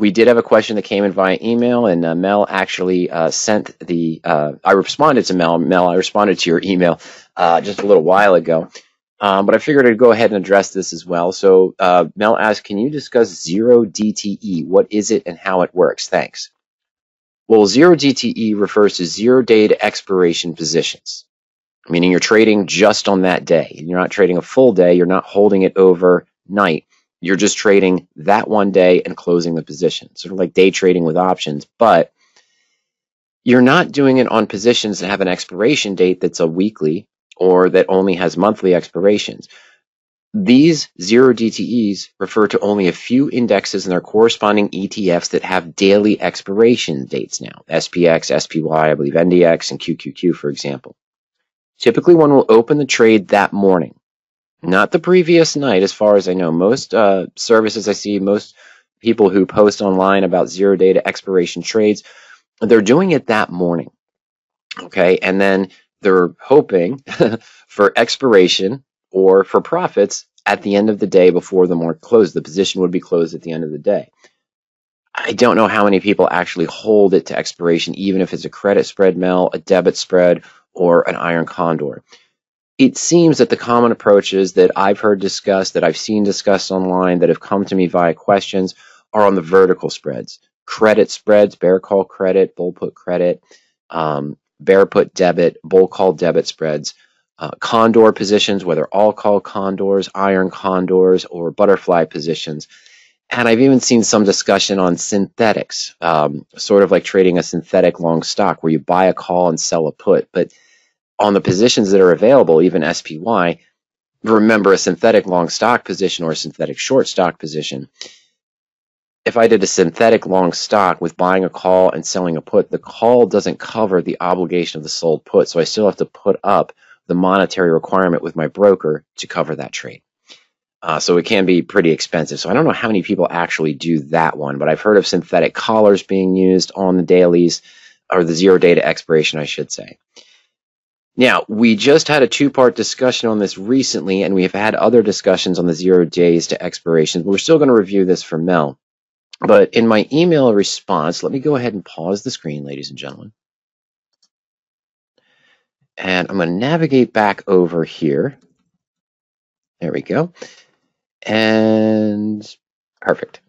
we did have a question that came in via email, and Mel actually sent the, I responded to Mel. Mel, I responded to your email just a little while ago, but I figured I'd go ahead and address this as well. So Mel asked, can you discuss zero DTE? What is it and how it works? Thanks. Well, zero DTE refers to 0 day to expiration positions, meaning you're trading just on that day. You're not trading a full day. You're not holding it overnight. You're just trading that one day and closing the position, sort of like day trading with options, but you're not doing it on positions that have an expiration date that's a weekly or that only has monthly expirations. These zero DTEs refer to only a few indexes and their corresponding ETFs that have daily expiration dates now. SPX, SPY, I believe NDX, and QQQ, for example. Typically, one will open the trade that morning, not the previous night, as far as I know. Most services I see, most people who post online about 0 day to expiration trades, they're doing it that morning, okay? And then they're hoping for expiration or for profits at the end of the day before the market closed. The position would be closed at the end of the day. I don't know how many people actually hold it to expiration, even if it's a credit spread, Mel, a debit spread, or an iron condor. It seems that the common approaches that I've heard discussed, that I've seen discussed online, that have come to me via questions, are on the vertical spreads. Credit spreads, bear call credit, bull put credit, bear put debit, bull call debit spreads, condor positions, whether all call condors, iron condors, or butterfly positions. And I've even seen some discussion on synthetics, sort of like trading a synthetic long stock where you buy a call and sell a put. But on the positions that are available, even SPY, remember a synthetic long stock position or a synthetic short stock position. If I did a synthetic long stock with buying a call and selling a put, the call doesn't cover the obligation of the sold put. So I still have to put up the monetary requirement with my broker to cover that trade. So it can be pretty expensive. So I don't know how many people actually do that one, but I've heard of synthetic collars being used on the dailies, or the 0 day to expiration, I should say. Now, we just had a two-part discussion on this recently, and we have had other discussions on the 0 days to expiration. We're still going to review this for Mel. But in my email response, let me go ahead and pause the screen, ladies and gentlemen. And I'm going to navigate back over here. There we go. And perfect.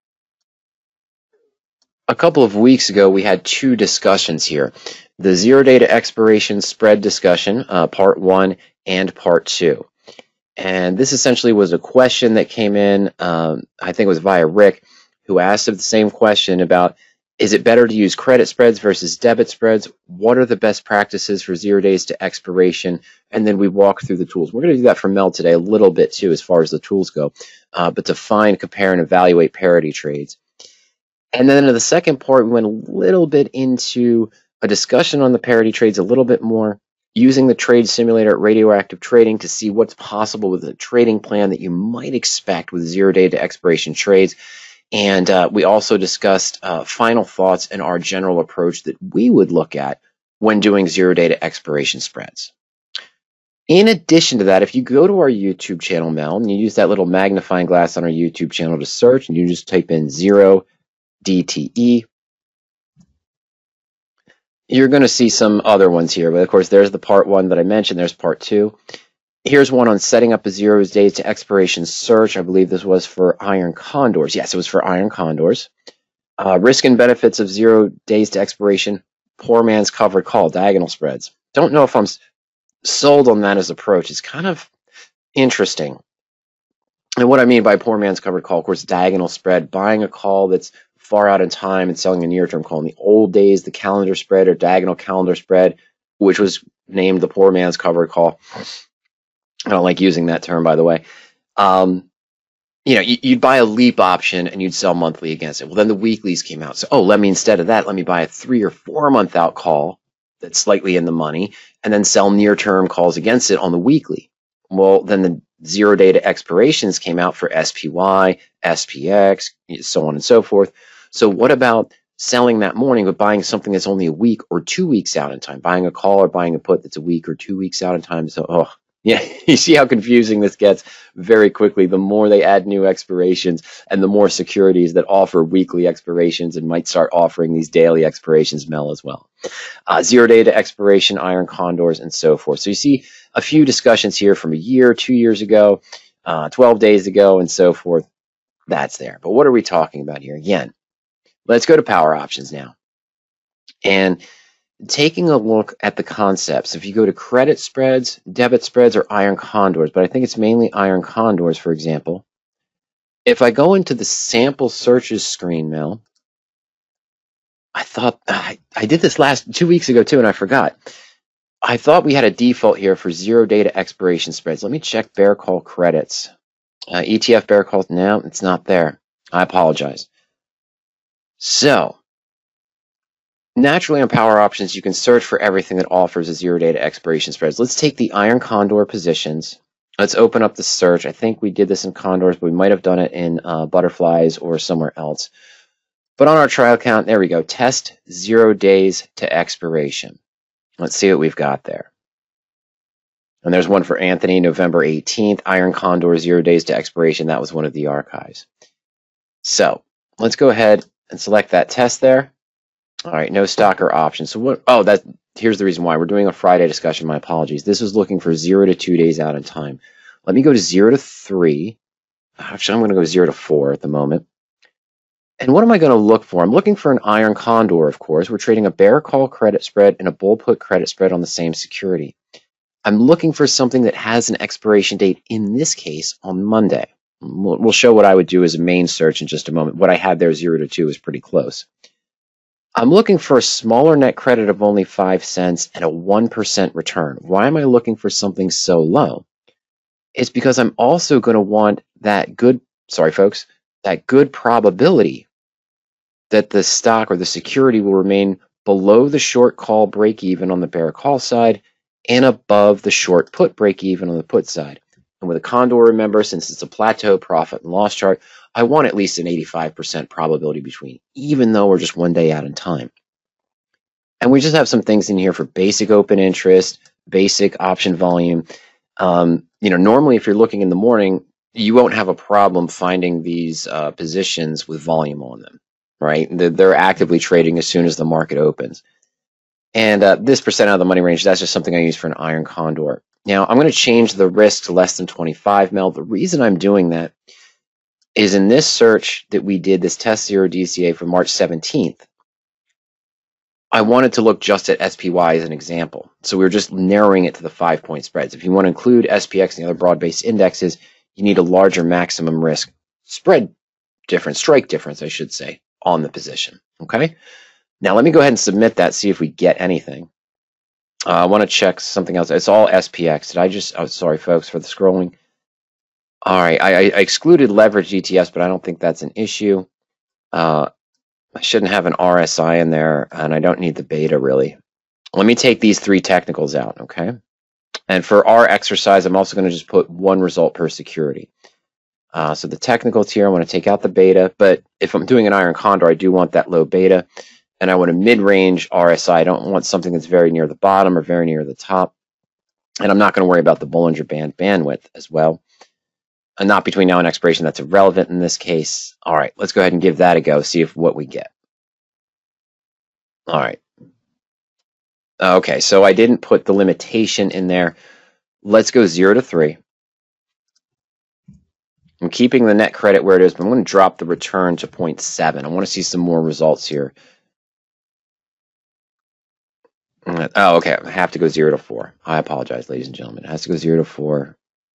A couple of weeks ago, we had two discussions here. The 0 day to expiration spread discussion, part 1 and part 2. And this essentially was a question that came in, I think it was via Rick, who asked the same question about, is it better to use credit spreads versus debit spreads? What are the best practices for 0 days to expiration? And then we walk through the tools. We're going to do that for Mel today a little bit too, as far as the tools go, but to find, compare, and evaluate parity trades. And then in the second part, we went a little bit into a discussion on the parity trades a little bit more, using the trade simulator at Radioactive Trading to see what's possible with a trading plan that you might expect with 0 day to expiration trades. And we also discussed final thoughts and our general approach that we would look at when doing 0 day to expiration spreads. In addition to that, if you go to our YouTube channel, Mel, and you use that little magnifying glass on our YouTube channel to search, and you just type in 0 DTE, you're going to see some other ones here. But of course, there's the part 1 that I mentioned. There's part 2. Here's one on setting up a 0 days to expiration search. I believe this was for iron condors. Yes, it was for iron condors. Risk and benefits of 0 days to expiration. Poor man's covered call, diagonal spreads. Don't know if I'm sold on that as approach. It's kind of interesting. And what I mean by poor man's covered call, of course, diagonal spread, buying a call that's far out in time and selling a near-term call. In the old days, the calendar spread or diagonal calendar spread, which was named the poor man's covered call. I don't like using that term, by the way. You know, you'd buy a leap option and you'd sell monthly against it. Well, then the weeklies came out. So, oh, let me, instead of that, let me buy a 3 or 4 month out call that's slightly in the money and then sell near-term calls against it on the weekly. Well, then the 0 day to expirations came out for SPY, SPX, so on and so forth. So what about selling that morning but buying something that's only a week or 2 weeks out in time, buying a call or buying a put that's a week or 2 weeks out in time? So, Yeah, you see how confusing this gets very quickly. The more they add new expirations and the more securities that offer weekly expirations and might start offering these daily expirations, Mel, as well. 0 day to expiration, iron condors, and so forth. So you see a few discussions here from a year, 2 years ago, 12 days ago, and so forth. That's there. But what are we talking about here? Again, let's go to power options now. And taking a look at the concepts, if you go to credit spreads, debit spreads, or iron condors, but I think it's mainly iron condors, for example. If I go into the sample searches screen, Mel, I thought I did this 2 weeks ago too, and I forgot. I thought we had a default here for 0 day to expiration spreads. Let me check bear call credits. ETF bear call, no, it's not there. I apologize. So, naturally on power options, you can search for everything that offers a 0 day to expiration spreads. Let's take the iron condor positions. Let's open up the search. I think we did this in condors, but we might have done it in butterflies or somewhere else. But on our trial count, there we go. Test 0 days to expiration. Let's see what we've got there. And there's one for Anthony, November 18th, Iron Condor, 0 days to expiration. That was one of the archives. So let's go ahead and select that test there. All right, no stock or option. So what? Oh, here's the reason why. We're doing a Friday discussion. My apologies. This was looking for 0 to 2 days out in time. Let me go to 0 to 3. Actually, I'm going to go 0 to 4 at the moment. And what am I going to look for? I'm looking for an iron condor, of course. We're trading a bear call credit spread and a bull put credit spread on the same security. I'm looking for something that has an expiration date, in this case, on Monday. We'll show what I would do as a main search in just a moment. What I had there, 0 to 2, is pretty close. I'm looking for a smaller net credit of only 5 cents and a 1% return. Why am I looking for something so low? It's because I'm also going to want that good, that good probability that the stock or the security will remain below the short call break even on the bear call side and above the short put break even on the put side. And with a condor, remember, since it's a plateau profit and loss chart, I want at least an 85% probability between, even though we're just 1 day out in time. And we just have some things in here for basic open interest, basic option volume. Normally if you're looking in the morning, you won't have a problem finding these positions with volume on them, right? They're actively trading as soon as the market opens. And this percent out of the money range, that's just something I use for an iron condor. Now, I'm going to change the risk to less than 25 mil. The reason I'm doing that is in this search that we did, this test 0 DCA for March 17th, I wanted to look just at SPY as an example. So we were just narrowing it to the 5-point spreads. If you want to include SPX and the other broad-based indexes, you need a larger maximum risk spread difference, strike difference, I should say, on the position. Okay? Now let me go ahead and submit that, see if we get anything. I want to check something else. It's all SPX. Did I just, oh, sorry folks for the scrolling. All right, I excluded leveraged ETFs, but I don't think that's an issue. I shouldn't have an RSI in there, and I don't need the beta really. Let me take these 3 technicals out, okay? And for our exercise, I'm also going to just put 1 result per security. So the technical tier, I want to take out the beta, but if I'm doing an iron condor, I do want that low beta. And I want a mid-range RSI. I don't want something that's very near the bottom or very near the top. And I'm not going to worry about the Bollinger Band bandwidth as well. And not between now and expiration. That's irrelevant in this case. All right, let's go ahead and give that a go, see what we get. All right. Okay, so I didn't put the limitation in there. Let's go 0 to 3. I'm keeping the net credit where it is, but I'm going to drop the return to 0.7. I want to see some more results here. Oh, okay. I have to go 0 to 4. I apologize, ladies and gentlemen. It has to go 0 to 4.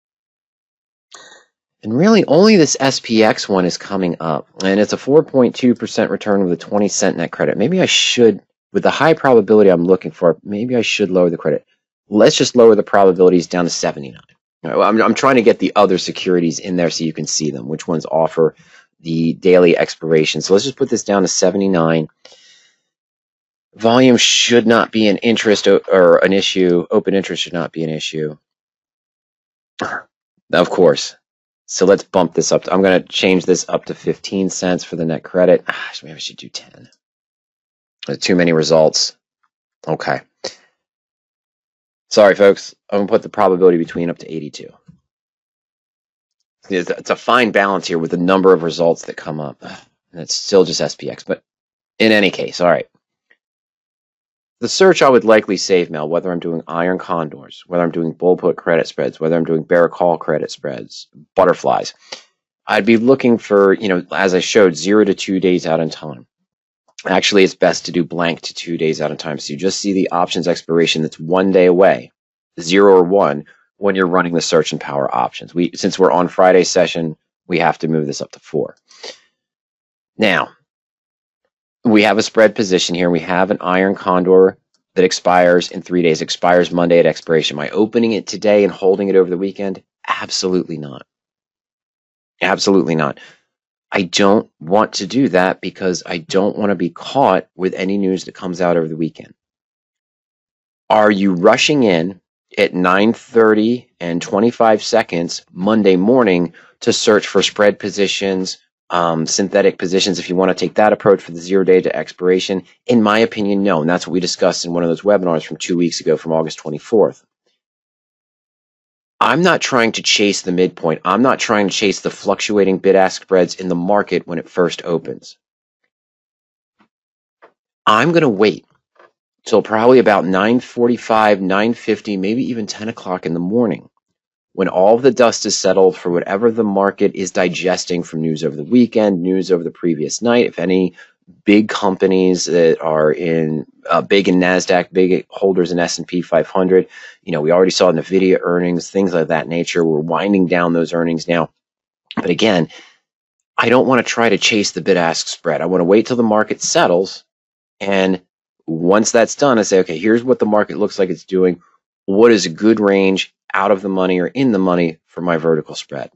And really, only this SPX one is coming up. And it's a 4.2% return with a 20-cent net credit. Maybe I should, with the high probability I'm looking for, maybe I should lower the credit. Let's just lower the probabilities down to 79. I'm trying to get the other securities in there so you can see them, which ones offer the daily expiration. So let's just put this down to 79. Volume should not be an interest or an issue. Open interest should not be an issue. Of course. So let's bump this up. I'm going to change this up to 15 cents for the net credit. Maybe I should do 10. There's too many results. Okay. Sorry, folks. I'm going to put the probability between up to 82. It's a fine balance here with the number of results that come up. And it's still just SPX. But in any case, all right. The search I would likely save, Mel, whether I'm doing iron condors, whether I'm doing bull put credit spreads, whether I'm doing bear call credit spreads, butterflies. I'd be looking for, as I showed, 0 to 2 days out in time. Actually, it's best to do blank to 2 days out in time. So you just see the options expiration that's 1 day away, 0 or 1, when you're running the search and power options. Since we're on Friday's session, we have to move this up to 4. Now, we have a spread position here. We have an iron condor that expires in 3 days, expires Monday at expiration. Am I opening it today and holding it over the weekend? Absolutely not. Absolutely not. I don't want to do that because I don't want to be caught with any news that comes out over the weekend. Are you rushing in at 9:30 and 25 seconds Monday morning to search for spread positions, synthetic positions, if you want to take that approach for the 0 day to expiration? In my opinion, no. And that's what we discussed in one of those webinars from 2 weeks ago, from August 24th. I'm not trying to chase the midpoint. I'm not trying to chase the fluctuating bid-ask spreads in the market when it first opens. I'm going to wait till probably about 9:45, 9:50, maybe even 10 o'clock in the morning, when all of the dust is settled for whatever the market is digesting from news over the weekend, news over the previous night. If any big companies that are big in NASDAQ, big holders in S&P 500, we already saw NVIDIA earnings, things of that nature. We're winding down those earnings now. But again, I don't want to try to chase the bid-ask spread. I want to wait till the market settles. And once that's done, I say, okay, here's what the market looks like it's doing. What is a good range out of the money or in the money for my vertical spread?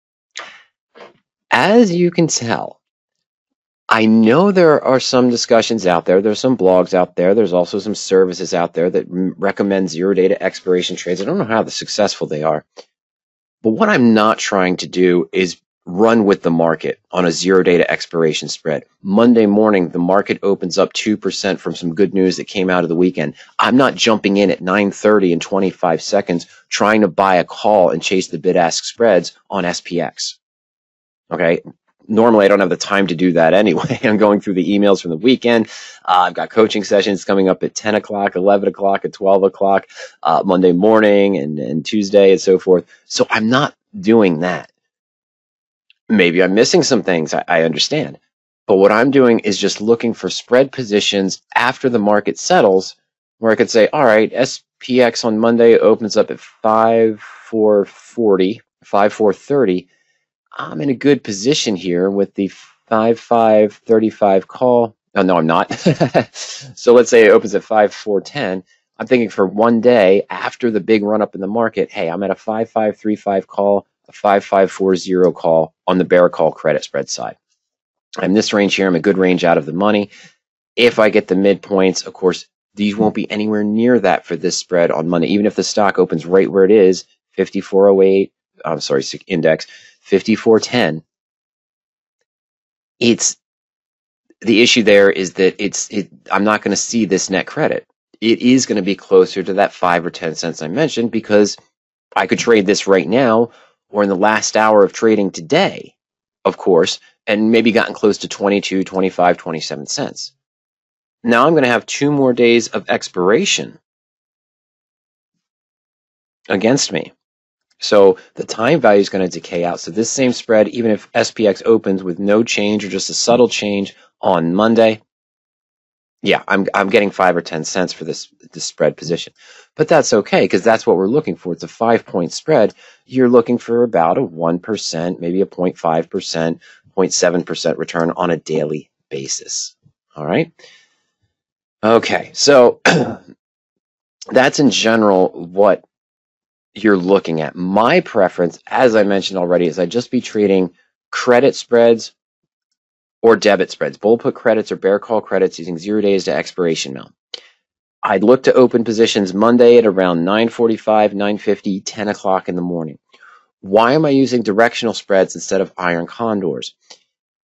As you can tell, I know there are some discussions out there. There's some blogs out there. There's also some services out there that recommend 0 day to expiration trades. I don't know how successful they are. But what I'm not trying to do is run with the market on a 0 day to expiration spread. Monday morning, the market opens up 2% from some good news that came out of the weekend. I'm not jumping in at 9:30 and 25 seconds trying to buy a call and chase the bid-ask spreads on SPX. Okay? Normally, I don't have the time to do that anyway. I'm going through the emails from the weekend. I've got coaching sessions coming up at 10 o'clock, 11 o'clock, at 12 o'clock, Monday morning and Tuesday and so forth. So I'm not doing that. Maybe I'm missing some things. I understand. But what I'm doing is just looking for spread positions after the market settles, where I could say, all right, SPX on Monday opens up at 5,440, 5,430. I'm in a good position here with the 5,535 call. Oh, no, I'm not. So let's say it opens at 5,410. I'm thinking for 1 day after the big run up in the market, hey, I'm at a 5,535 call, a 5,540 call on the bear call credit spread side. I'm in this range here. I'm a good range out of the money. If I get the midpoints, of course, these won't be anywhere near that for this spread on Monday. Even if the stock opens right where it is, 5408, I'm sorry, index, 5410. It's the issue there is that I'm not going to see this net credit. It is going to be closer to that 5 or 10 cents I mentioned, because I could trade this right now or in the last hour of trading today, of course, and maybe gotten close to 22, 25, 27 cents. Now I'm going to have 2 more days of expiration against me. So the time value is going to decay out. So this same spread, even if SPX opens with no change or just a subtle change on Monday, yeah, I'm getting 5 or 10 cents for this spread position. But that's okay, because that's what we're looking for. It's a 5-point spread. You're looking for about a 1%, maybe a 0.5%, 0.7% return on a daily basis. All right? Okay, so that's in general what you're looking at. My preference, as I mentioned already, is I'd just be trading credit spreads or debit spreads, bull put credits or bear call credits using 0 days to expiration now. I'd look to open positions Monday at around 9:45, 9:50, 10 o'clock in the morning. Why am I using directional spreads instead of iron condors?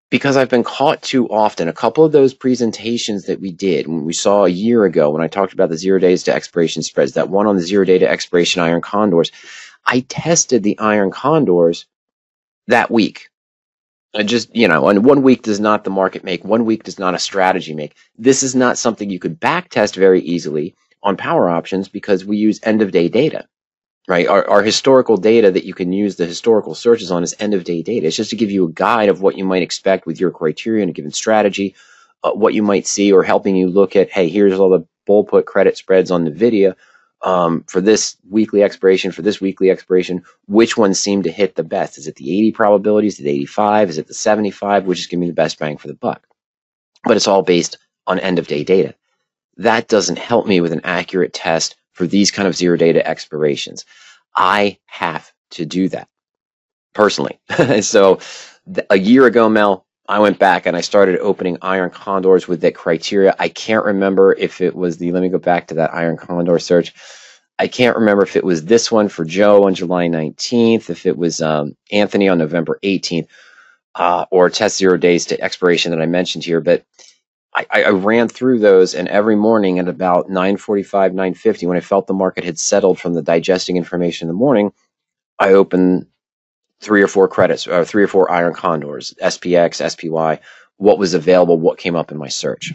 because I've been caught too often. A couple of those presentations that we did when we saw a year ago when I talked about the 0 days to expiration spreads, that one on the 0 day to expiration iron condors, I tested the iron condors that week. I just, and 1 week does not the market make. 1 week does not a strategy make. This is not something you could back test very easily on power options because we use end of day data. Right, our historical data that you can use the historical searches on is end of day data. It's just to give you a guide of what you might expect with your criteria in a given strategy, what you might see, or helping you look at, hey, here's all the bull put credit spreads on NVIDIA for this weekly expiration, which ones seem to hit the best? Is it the 80 probabilities, the 85? Is it the 75? Which is giving me the best bang for the buck? But it's all based on end of day data. That doesn't help me with an accurate test for these kind of 0 day to expirations. I have to do that personally. So a year ago, Mel, I went back and I started opening iron condors with that criteria. I can't remember if it was let me go back to that iron condor search. I can't remember if it was this one for Joe on July 19th, if it was Anthony on November 18th, or test 0 days to expiration that I mentioned here, but I ran through those, and every morning at about 9:45, 9:50, when I felt the market had settled from the digesting information in the morning, I opened 3 or 4 credits, or 3 or 4 iron condors, SPX, SPY, what was available, what came up in my search.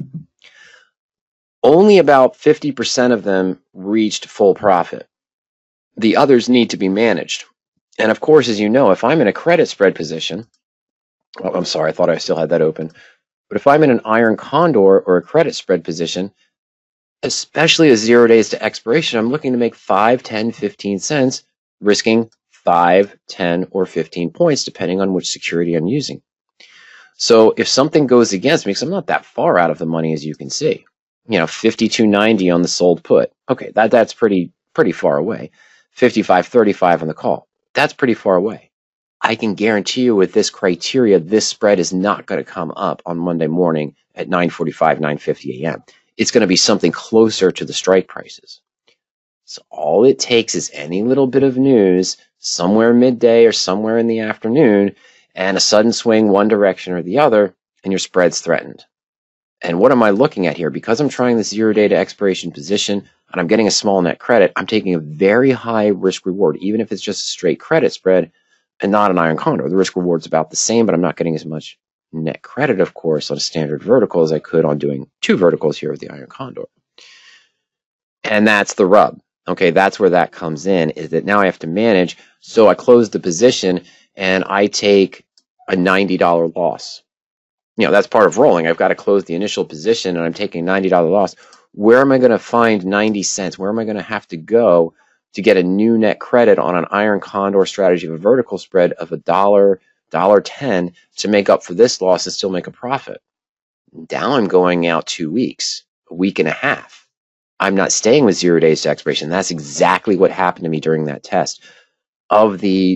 Only about 50% of them reached full profit. The others need to be managed. And of course, as you know, if I'm in a credit spread position, oh, I'm sorry, I thought I still had that open. But if I'm in an iron condor or a credit spread position, especially a 0 days to expiration, I'm looking to make 5, 10, 15 cents, risking 5, 10, or 15 points, depending on which security I'm using. So if something goes against me, because I'm not that far out of the money, as you can see, 52.90 on the sold put. Okay, that's pretty far away. 55.35 on the call. That's pretty far away. I can guarantee you with this criteria, this spread is not going to come up on Monday morning at 9:45, 9:50 a.m. It's going to be something closer to the strike prices. So all it takes is any little bit of news somewhere midday or somewhere in the afternoon and a sudden swing one direction or the other, and your spread's threatened. And what am I looking at here? Because I'm trying this 0 day to expiration position and I'm getting a small net credit, I'm taking a very high risk reward, even if it's just a straight credit spread and not an iron condor. The risk reward's about the same, but I'm not getting as much net credit, of course, on a standard vertical as I could on doing 2 verticals here with the iron condor. And that's the rub. Okay, that's where that comes in, is that now I have to manage. So I close the position and I take a $90 loss. That's part of rolling. I've got to close the initial position and I'm taking a $90 loss. Where am I going to find 90 cents? Where am I going to have to go to get a new net credit on an iron condor strategy of a vertical spread of $1, $1.10 to make up for this loss and still make a profit? Now I'm going out 2 weeks, a week and a half. I'm not staying with 0 days to expiration. That's exactly what happened to me during that test. Of the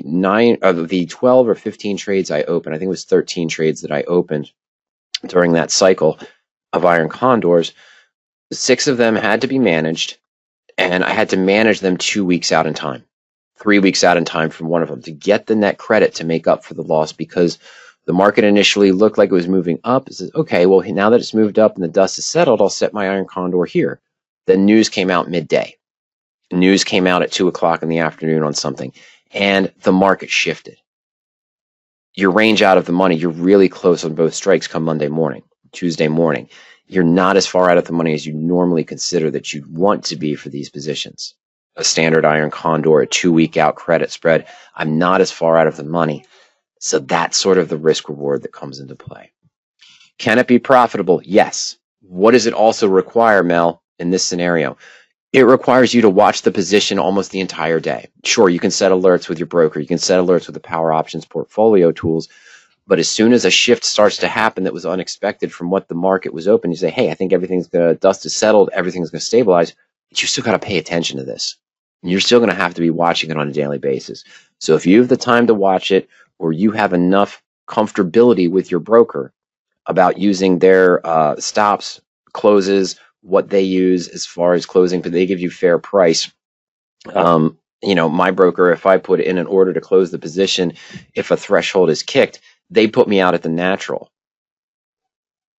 12 or 15 trades I opened, I think it was 13 trades that I opened during that cycle of iron condors, 6 of them had to be managed, and I had to manage them 2 weeks out in time, 3 weeks out in time from one of them to get the net credit to make up for the loss, because the market initially looked like it was moving up. It says, okay, well, now that it's moved up and the dust is settled, I'll set my iron condor here. Then news came out midday. News came out at 2 o'clock in the afternoon on something, and the market shifted. Your range out of the money, you're really close on both strikes come Monday morning, Tuesday morning. You're not as far out of the money as you normally consider that you'd want to be for these positions. A standard iron condor, a 2 week out credit spread, I'm not as far out of the money. So that's sort of the risk reward that comes into play. Can it be profitable? Yes. What does it also require, Mel, in this scenario? It requires you to watch the position almost the entire day. Sure, you can set alerts with your broker. You can set alerts with the Power Options portfolio tools. But as soon as a shift starts to happen that was unexpected from what the market was open, you say, hey, I think everything's going to, dust is settled, everything's going to stabilize. But you still got to pay attention to this. And you're still going to have to be watching it on a daily basis. So if you have the time to watch it, or you have enough comfortability with your broker about using their stops, closes, what they use as far as closing, but they give you fair price. My broker, if I put in an order to close the position, if a threshold is kicked, they put me out at the natural.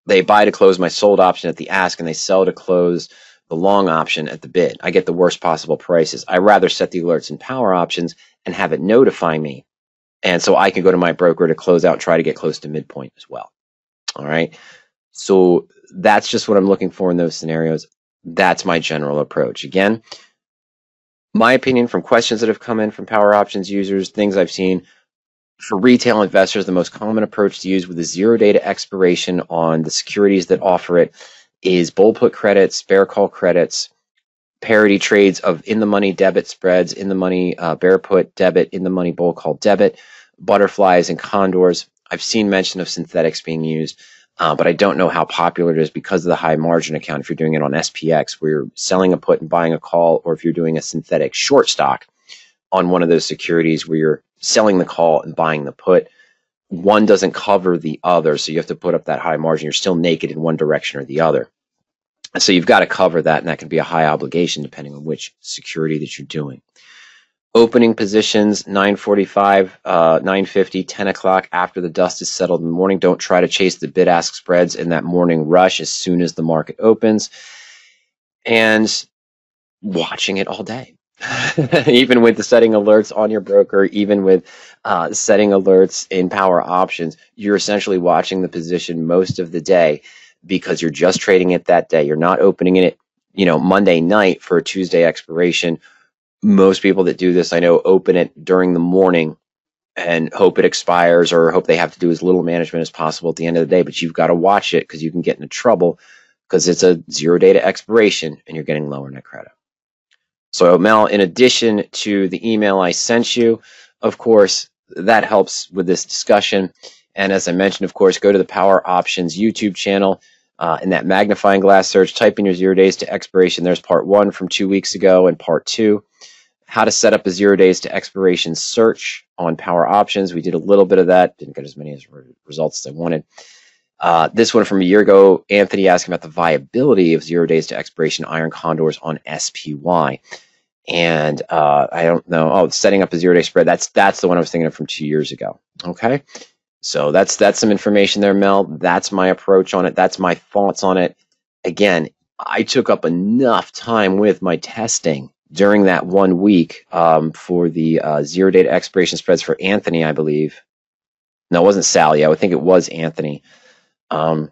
They buy to close my sold option at the ask, and they sell to close the long option at the bid. I get the worst possible prices. I rather set the alerts in power options and have it notify me, and so I can go to my broker to close out and try to get close to midpoint as well. All right. So that's just what I'm looking for in those scenarios. That's my general approach. Again, my opinion from questions that have come in from power options users, things I've seen. For retail investors, the most common approach to use with a zero day to expiration on the securities that offer it is bull put credits, bear call credits, parity trades of in the money debit spreads, in the money bear put debit, in the money bull call debit, butterflies and condors. I've seen mention of synthetics being used, but I don't know how popular it is because of the high margin account. If you're doing it on SPX, where you're selling a put and buying a call, or if you're doing a synthetic short stock on one of those securities where you're selling the call and buying the put, one doesn't cover the other, so you have to put up that high margin. You're still naked in one direction or the other. So you've got to cover that, and that can be a high obligation depending on which security that you're doing. Opening positions, 9:45, 9:50, 10 o'clock after the dust is settled in the morning. Don't try to chase the bid-ask spreads in that morning rush as soon as the market opens. And watching it all day. Even with the setting alerts on your broker, even with setting alerts in power options, you're essentially watching the position most of the day because you're just trading it that day. You're not opening it, Monday night for a Tuesday expiration. Most people that do this, I know, open it during the morning and hope it expires or hope they have to do as little management as possible at the end of the day. But you've got to watch it because you can get into trouble because it's a zero day to expiration and you're getting lower net credit. So Mel, in addition to the email I sent you, of course, that helps with this discussion. And as I mentioned, of course, go to the Power Options YouTube channel. In that magnifying glass search, type in your 0 days to expiration. There's part 1 from 2 weeks ago and part 2. How to set up a 0 days to expiration search on Power Options. We did a little bit of that. Didn't get as many results as I wanted. This one from a year ago, Anthony asking about the viability of 0 days to expiration iron condors on SPY. And I don't know. Oh, setting up a 0 day spread. That's the one I was thinking of from 2 years ago. Okay. So that's some information there, Mel. That's my approach on it. That's my thoughts on it. Again, I took up enough time with my testing during that 1 week for the 0 day to expiration spreads for Anthony, I believe. No, it wasn't Sally. I think it was Anthony. Because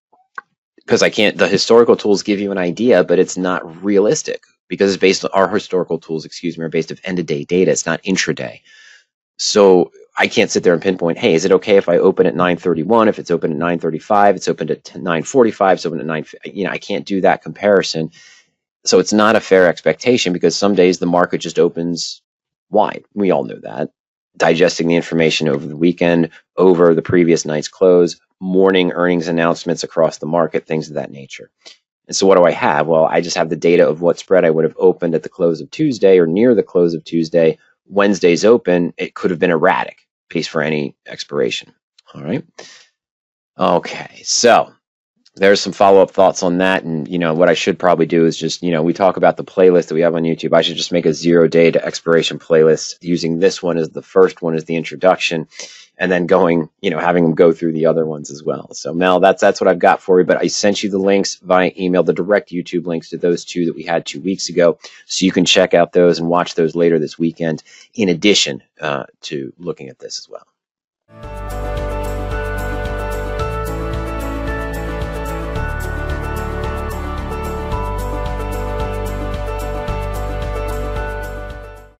the historical tools give you an idea, but it's not realistic because it's based on our historical tools, are based of end of day data. It's not intraday. So I can't sit there and pinpoint, hey, is it okay if I open at 9:31? If it's open at 9:35, it's open at 9:45, it's open at 9. I can't do that comparison. So it's not a fair expectation because some days the market just opens wide. We all know that. Digesting the information over the weekend, over the previous night's close, morning earnings announcements across the market, things of that nature. And so what do I have? Well, I just have the data of what spread I would have opened at the close of Tuesday or near the close of Tuesday. Wednesday's open, it could have been erratic based for any expiration. All right. Okay. So there's some follow-up thoughts on that. And, what I should probably do is just, we talk about the playlist that we have on YouTube. I should just make a 0 day to expiration playlist using this one as the first one as the introduction and then going, having them go through the other ones as well. So Mel, that's what I've got for you, but I sent you the links via email, the direct YouTube links to those 2 that we had 2 weeks ago. So you can check out those and watch those later this weekend in addition to looking at this as well.